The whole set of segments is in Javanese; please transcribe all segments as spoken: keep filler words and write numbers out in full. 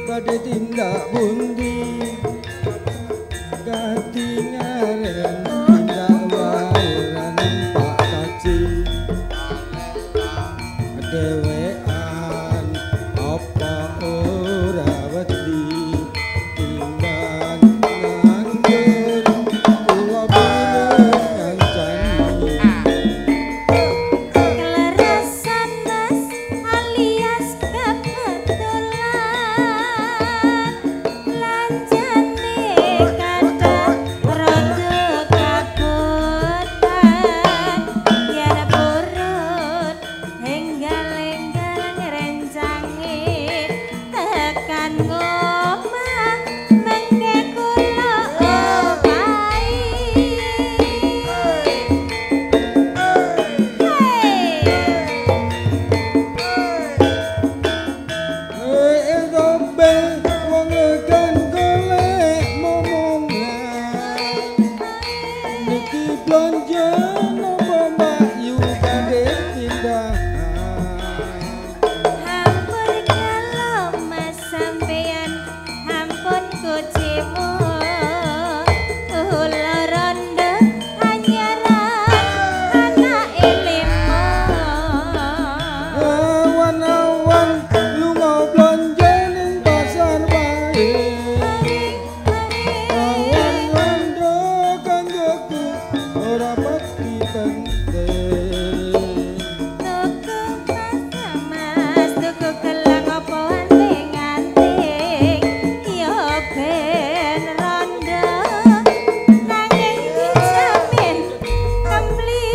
badhe tindak pundi katingaren tindak wae ra numpak taksi dewean apa ora wedi timbang nganggur kula pireng kancani kelerasan mas alias kebetulan lanjane kadang rada kabutan yen purun enggal-enggal ngrencangi tekan ngomah mengke kula opahi eh dombe wong legan golek momongan niki blonjo napa mbak yu badhe tindakan hampur kalau mas sampeyan hampun kucimu kula rondo anyaran anak ilmu awan-awan lunga blonjo ning pasar wae awan rondo kanggoku ora pati penting tuku mas tuku gelang apa anting-anting ya ben rondo nanging dijamin kembli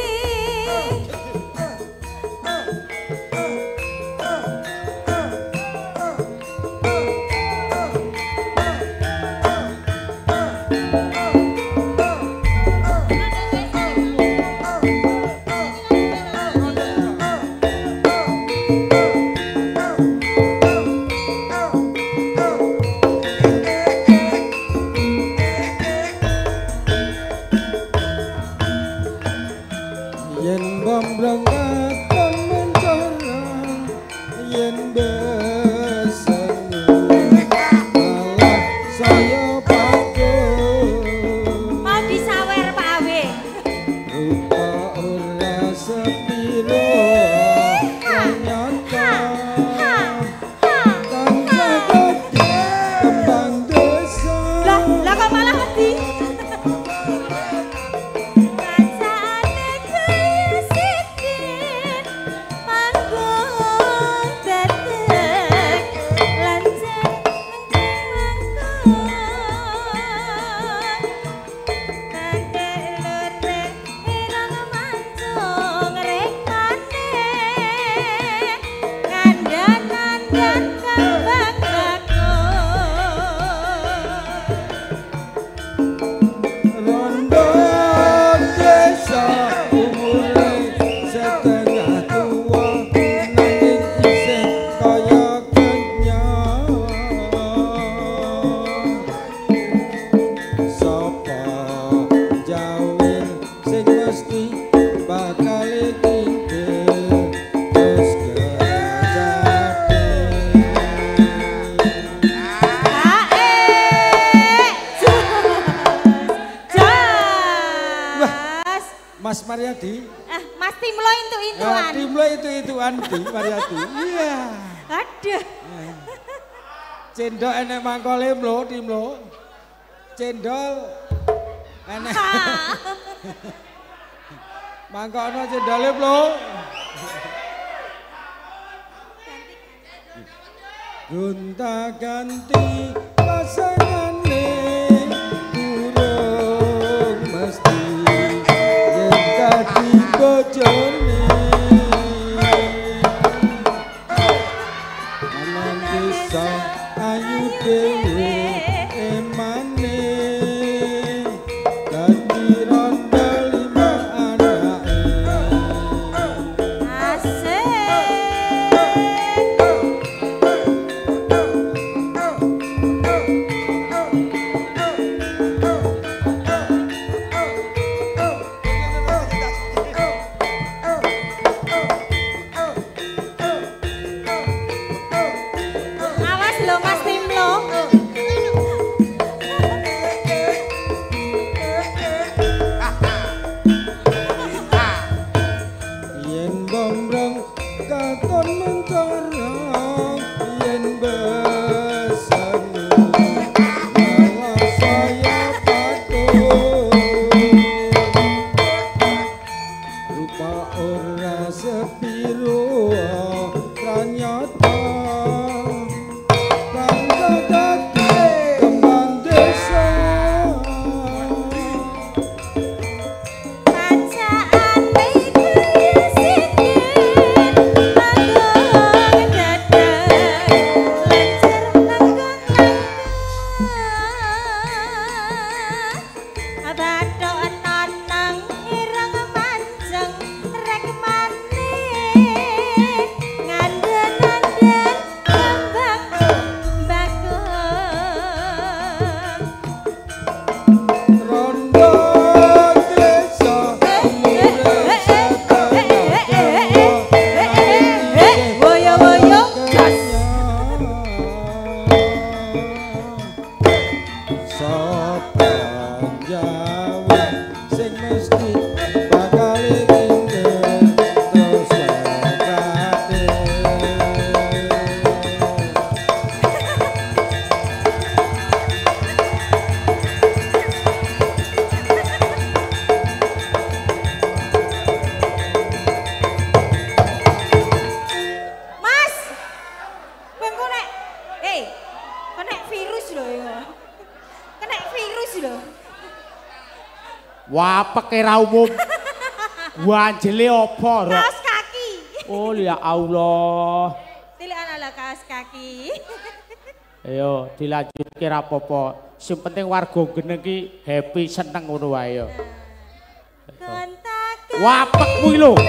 yen bom berangkat kon mencara yen besengu malah saya pakut mau disawer Pak Awe rupa ora sepiro nyata kanca gede kembang desa lah lah kok malah wedi kancane kaya sidik panggung dedek lanjut kakek lure ireng mancung rekane ngandhan-ngandhan kembang rondo desa umure setengah tua nanging isih kaya kenyang sapa jawil sing mesti bakal kintil terus kejate Mas Mariadi Eh, Mas Timlo ya, intu-intuan. timlo itu-ituan di Mariadi iya Aduh. cendol enek mangkole mlo timlo cendol enek mangkono cendole mlo gonta ganti pasangane durung mesti yen dadi bojone aman desa ayu dhewe emane dadi rondo lima anake Asik. Awas lho Mas Hei, kena virus lho ya. Kena virus lho. Wah, pekira umum. Wanjele apa, Rok? Kaos kaki. Oh, ya Allah. Tilikan ala kaos kaki. Ayo, dilanjutke ra apa-apa. Sing penting warga geneng ki happy seneng ngono wae ya. Wapek kuwi lho.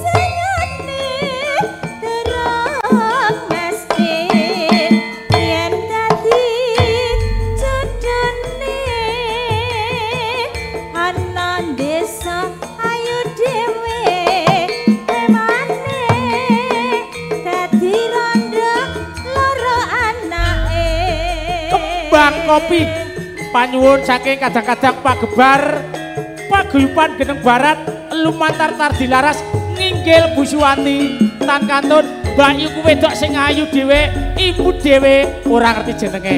Kembang kopi panyuwun saking kadang-kadang pagebar paguyuban Geneng Barat lumantar Tardilaras nginggil Bu Suwati tan kantun Mbak Yu wedok sing ayu dhewe ibu dhewe ora ngerti jenenge.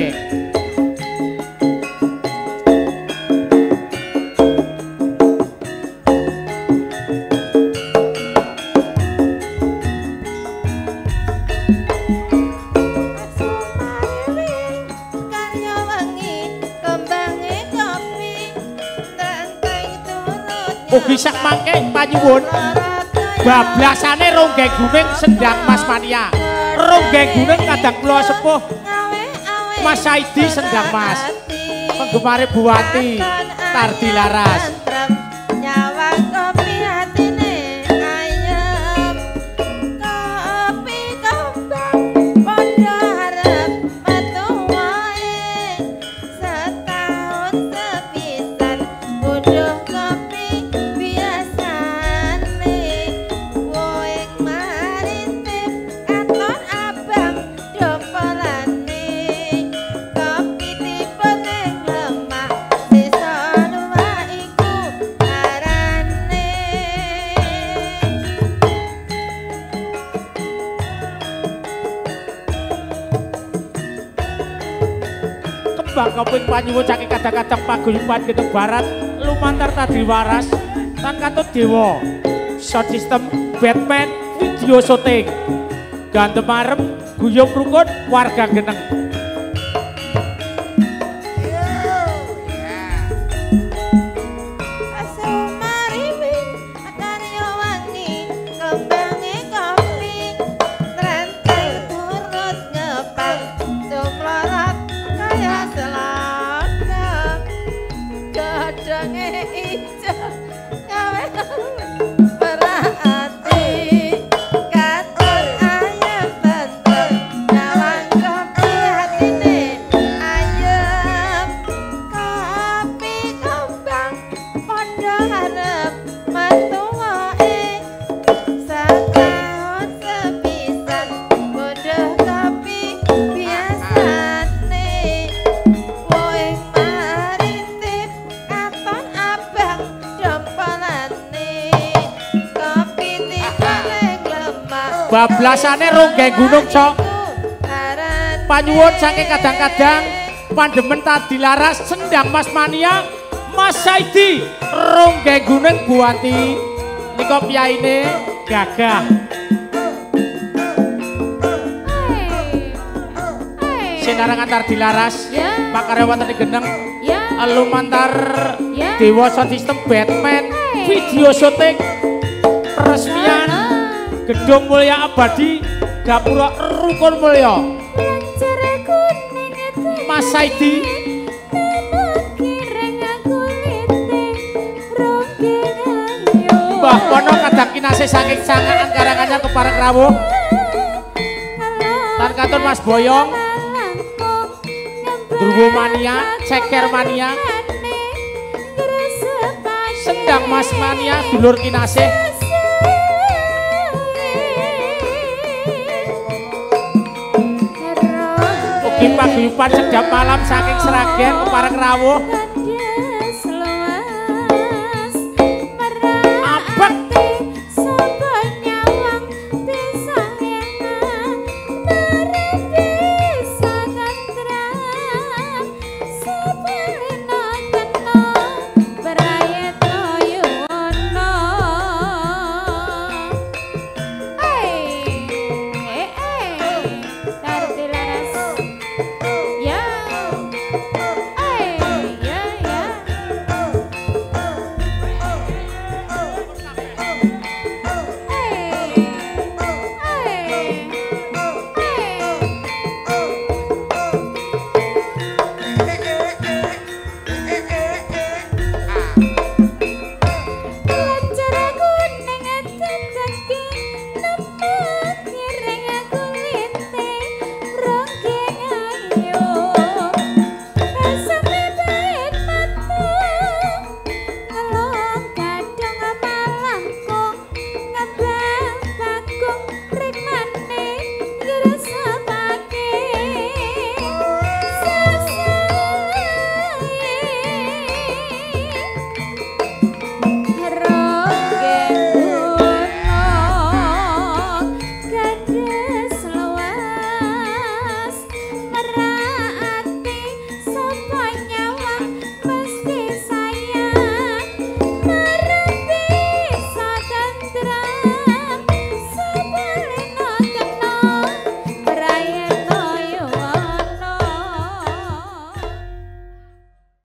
Ugi sak mangke panyuwun bablasane ronggeng gunung Sendang Mas Mania. Ronggeng gunung kadang kula sepuh Mas Saidi Sendang Mas. Penggemare Buwati Tardilaras. Koping panyuwun saking kadang-kadang paguyuban Geneng Barat lumantar Tardilaras tan kantun Dewa sound system Batman video syuting gantem arem guyub rukun warga Geneng. Bablasane ronggeng gunung cok panyuwun saking kadang-kadang pandemen Tardilaras Sendang Mas Mania Mas Saidi ronggeng gunung Buwati nika piyaine gagah sinarangan Tardilaras pakarya wonten ing Geneng lumantar Dewa sound system Batman video syuting peresmian Gedung Mulya Abadi Gapura Rukun Mulya Mas Saidi Mbah Pono kadang kinasih saking sangaan karangannya kepareng rawuh tan kantun Mas Boyong Durwo Mania Ceker Mania Sendang Mas Mania dulur kinasih paguyuban sedap malam saking Sragen kepareng rawuh